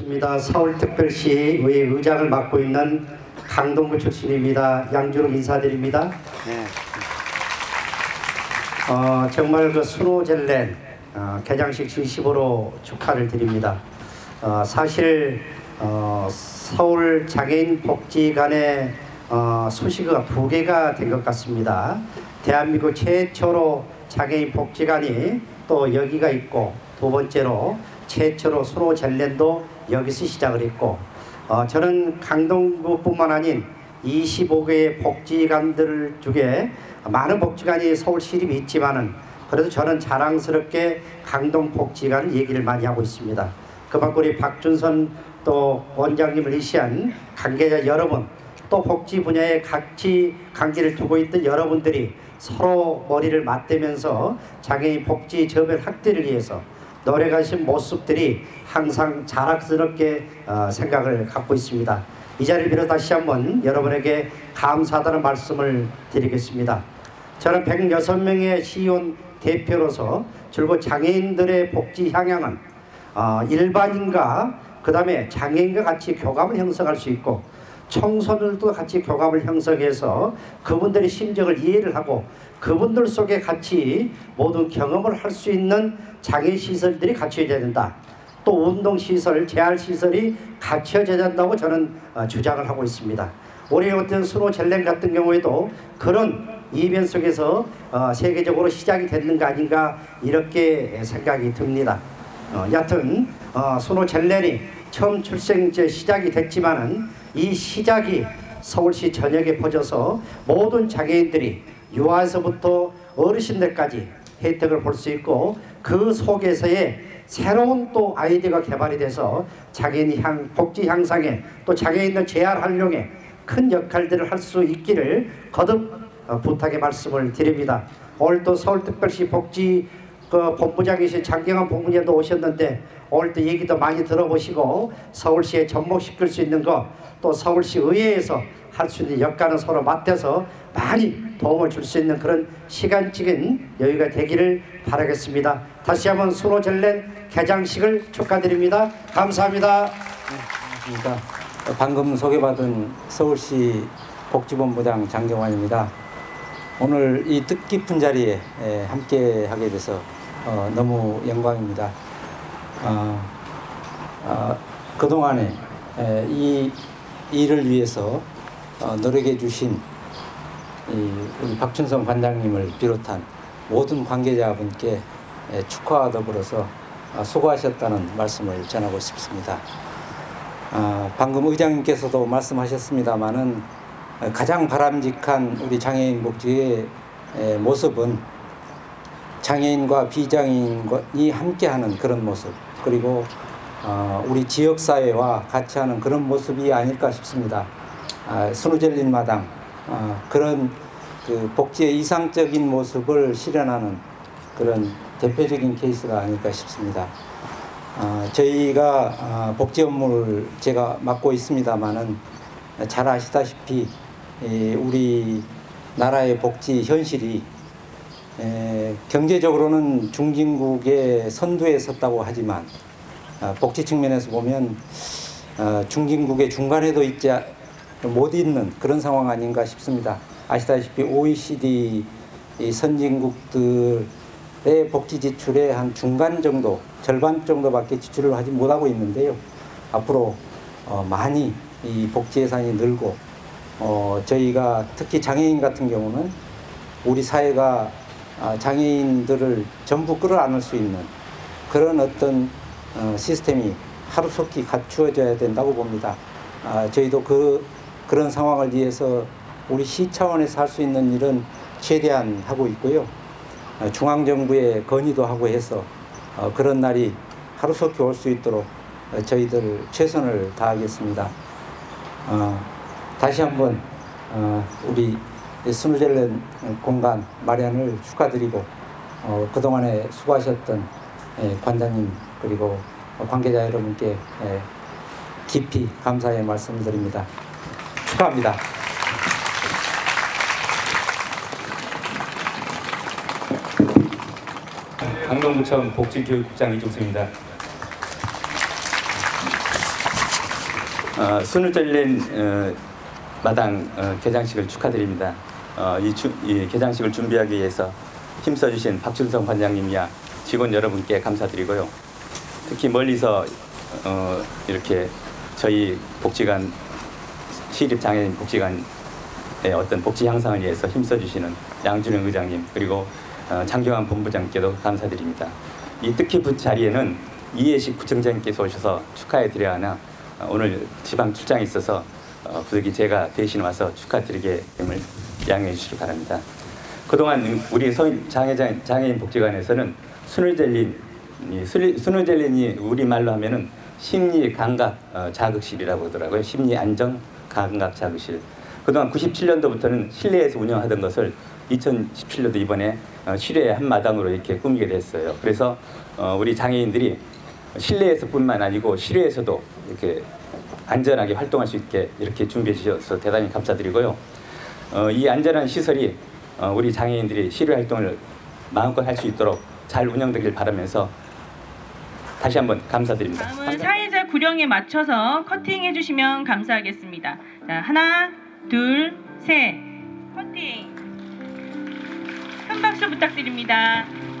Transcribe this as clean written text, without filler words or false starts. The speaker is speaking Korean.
서울특별시의 의장을 맡고 있는 강동구 출신입니다. 양주로 인사드립니다. 네. 정말 그 순호젤렌 개장식 진심으로 축하를 드립니다. 사실 서울 장애인 복지관의 소식이 부계가 된 것 같습니다. 대한민국 최초로 장애인 복지관이 또 여기가 있고, 두 번째로 최초로 순호젤렌도 여기서 시작을 했고, 저는 강동구뿐만 아닌 25개의 복지관들 중에 많은 복지관이 서울시립이 있지만은 그래도 저는 자랑스럽게 강동복지관을 얘기를 많이 하고 있습니다. 그만큼 우리 박준선 또 원장님을 의시한 관계자 여러분, 또 복지 분야에 같이 관계를 두고 있던 여러분들이 서로 머리를 맞대면서 장애인 복지 저변 확대를 위해서 노력하신 모습들이 항상 자랑스럽게 생각을 갖고 있습니다. 이 자리를 빌어 다시 한번 여러분에게 감사하다는 말씀을 드리겠습니다. 저는 106명의 시의원 대표로서 줄곧 장애인들의 복지 향양은 일반인과 그 다음에 장애인과 같이 교감을 형성할 수 있고, 청소년들도 같이 교감을 형성해서 그분들의 심정을 이해를 하고 그분들 속에 같이 모든 경험을 할 수 있는 장애시설들이 갖춰져야 된다. 또 운동시설, 재활시설이 갖춰져야 된다고 저는 주장을 하고 있습니다. 올해 어떤 순호젤렌 같은 경우에도 그런 이변 속에서 세계적으로 시작이 됐는 거 아닌가 이렇게 생각이 듭니다. 여하튼 순호젤렌이 처음 출생제 시작이 됐지만은 이 시작이 서울시 전역에 퍼져서 모든 장애인들이 유아에서부터 어르신들까지 혜택을 볼 수 있고, 그 속에서의 새로운 또 아이디어가 개발이 돼서 장애인 복지 향상에 또 장애인들 재활 활용에 큰 역할들을 할 수 있기를 거듭 부탁의 말씀을 드립니다. 오늘 또 서울특별시 복지 본부장이신 장경환 본부장도 오셨는데 오늘 또 얘기도 많이 들어보시고 서울시에 접목시킬 수 있는 거, 또 서울시 의회에서 할 수 있는 역할은 서로 맡아서 많이 도움을 줄 수 있는 그런 시간적인 여유가 되기를 바라겠습니다. 다시 한번 순호젤렌 개장식을 축하드립니다. 감사합니다. 네, 반갑습니다. 방금 소개받은 서울시 복지본부장 장경환입니다. 오늘 이 뜻깊은 자리에 함께 하게 돼서 너무 영광입니다. 그동안에 이 일을 위해서 노력해 주신 우리 박준성 관장님을 비롯한 모든 관계자분께 축하와 더불어서 수고하셨다는 말씀을 전하고 싶습니다. 방금 의장님께서도 말씀하셨습니다마는 가장 바람직한 우리 장애인 복지의 모습은 장애인과 비장애인이 함께하는 그런 모습, 그리고 우리 지역사회와 같이 하는 그런 모습이 아닐까 싶습니다. 순호젤렌 마당 그런 그 복지의 이상적인 모습을 실현하는 그런 대표적인 케이스가 아닐까 싶습니다. 저희가 복지 업무를 제가 맡고 있습니다마는 잘 아시다시피 우리 나라의 복지 현실이 경제적으로는 중진국의 선두에 섰다고 하지만 복지 측면에서 보면 중진국의 중간에도 못 있는 그런 상황 아닌가 싶습니다. 아시다시피 OECD 선진국들의 복지 지출의 한 중간 정도, 절반 정도밖에 지출을 하지 못하고 있는데요. 앞으로 많이 이 복지 예산이 늘고 저희가 특히 장애인 같은 경우는 우리 사회가 장애인들을 전부 끌어안을 수 있는 그런 어떤 시스템이 하루속히 갖추어져야 된다고 봅니다. 저희도 그런 상황을 위해서 우리 시 차원에서 할 수 있는 일은 최대한 하고 있고요. 중앙정부에 건의도 하고 해서 그런 날이 하루속히 올 수 있도록 저희들 최선을 다하겠습니다. 다시 한번 우리 순호젤렌 공간 마련을 축하드리고 그동안에 수고하셨던 관장님 그리고 관계자 여러분께 깊이 감사의 말씀드립니다. 축하합니다. 강동구청 복지교육국장 이종수입니다. 순을 잘린 마당 개장식을 축하드립니다. 이 개장식을 준비하기 위해서 힘써주신 박준성 관장님이야 직원 여러분께 감사드리고요. 특히 멀리서 이렇게 저희 복지관 시립장애인 복지관의 어떤 복지 향상을 위해서 힘써주시는 양준영 의장님 그리고 장경환 본부장께도 감사드립니다. 이 뜻깊은 자리에는 이해식 구청장님께서 오셔서 축하해 드려야 하나 오늘 지방 출장이 있어서 부득이 제가 대신 와서 축하드리게 됨을 양해해 주시기 바랍니다. 그동안 우리 장애인 복지관에서는 순을 젤린이 우리말로 하면은 심리 감각 자극실이라고 하더라고요. 심리 안정 감각 자극실. 그동안 97년도부터는 실내에서 운영하던 것을 2017년도 이번에 실외 한마당으로 이렇게 꾸미게 됐어요. 그래서 우리 장애인들이 실내에서뿐만 아니고 실외에서도 이렇게 안전하게 활동할 수 있게 이렇게 준비해 주셔서 대단히 감사드리고요. 이 안전한 시설이 우리 장애인들이 실외 활동을 마음껏 할 수 있도록 잘 운영되길 바라면서 다시 한번 감사드립니다. 다음은 사회자 구령에 맞춰서 커팅해 주시면 감사하겠습니다. 자, 하나, 둘, 셋, 커팅. 큰 박수 부탁드립니다.